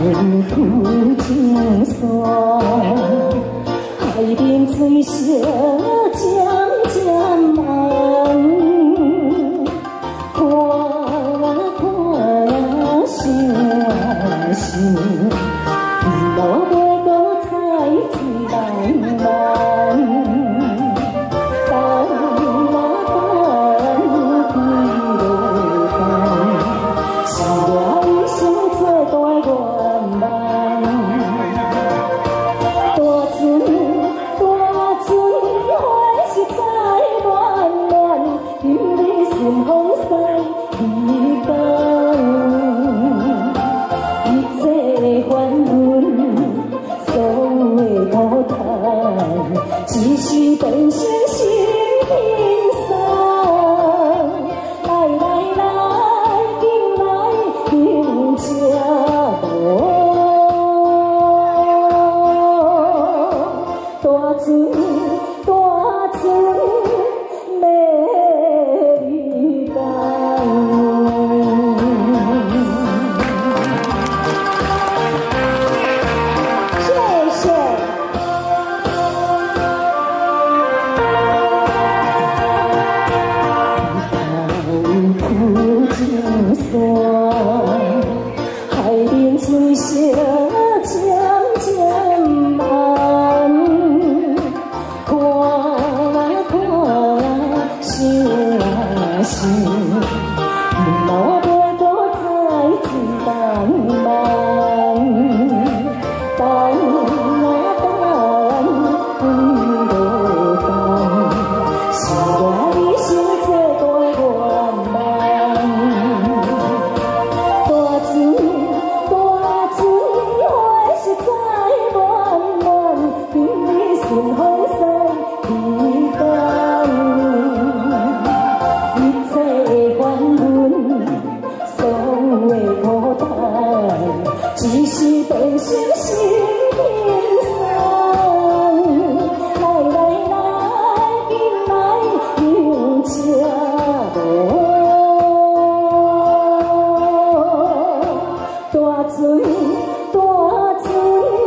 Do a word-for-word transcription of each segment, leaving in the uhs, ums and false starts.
浮青山，海面水色渐渐红，看看想想，路袂搁采水茫茫。 顺风西离港，一切繁润，所有的土台，只是变成心轻松。来来来，紧来迎车路，大船大船。 海面水色渐渐红，看看想想，路袂搁采水茫茫，等啊等，归路东，是我一生做大愿望。 顺风西离港，一切繁润，所有土台，只是变成心轻松。来来来，紧来迎车路，大船大船。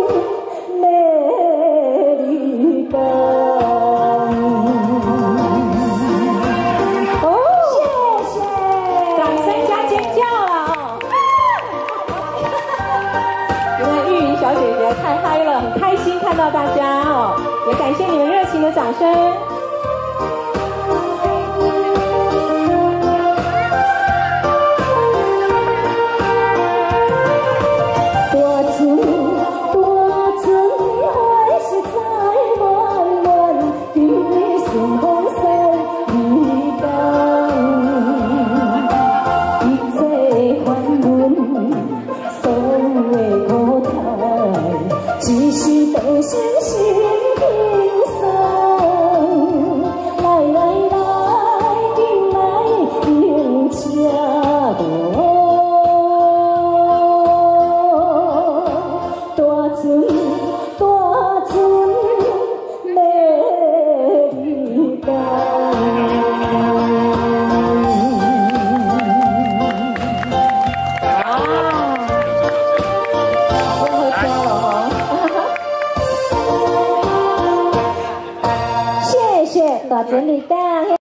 小姐姐太嗨了，很开心看到大家哦，也感谢你们热情的掌声。 大船大船，海是在漫漫，今日顺风西离港，一切繁润，所有土台。 只是变成心轻松，来来来，紧来迎车路，大船大船要离港。啊，我喝多了哦。 谢谢大船离港。